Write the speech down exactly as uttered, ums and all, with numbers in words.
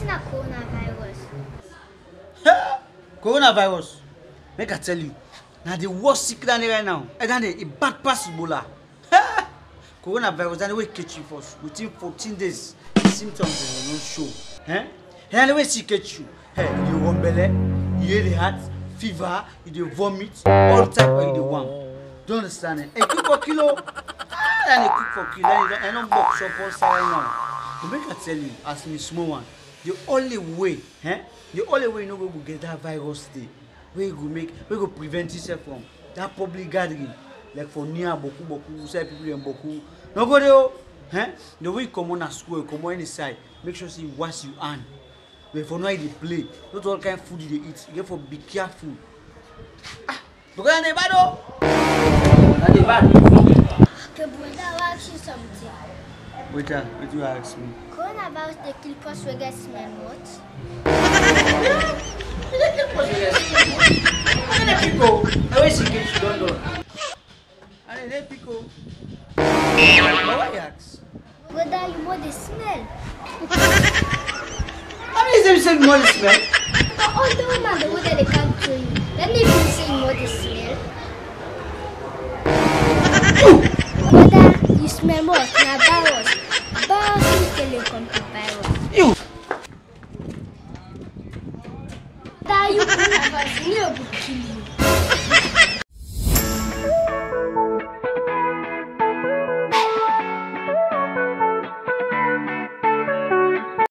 na coronavirus? Coronavirus. Make I tell you. Now the worst sickness right now. And then the bad pass Ebola. Coronavirus, and the way catch you first. Within fourteen days, the symptoms will not show. Eh? And the way she catch you, hey, you want belly, you hear the heart, fever, you vomit, all type of the one. Don't understand it? A cook for kilo, and a cook for kilo, and don't box up on side now. To make I tell you, as me small one, the only way, eh? The only way you know we will get that virus today, where you go make, where you go prevent yourself from that public gathering. Like for near Boku Boku, say people in Boku. No go there, eh? The way you come on a school, come on inside, make sure you wash your hand. But for now they play, not all kind of food you eat. You have to be careful. Ah, because I'm bad oh. I'm bad. Okay, brother, I will ask you something. Wait, what do you ask me? Coronavirus they kill us we get smell what? They kill us we get smell what? And the people, I wish you get you don't know. And then people, why you ask? Brother, you know the smell. How is them saying more smell? All the women the way they come to you. Then they feel saying more the smell. Brother, you smell what? Na virus. Virus will tell you come to virus. You. That you coronavirus, you will kill you.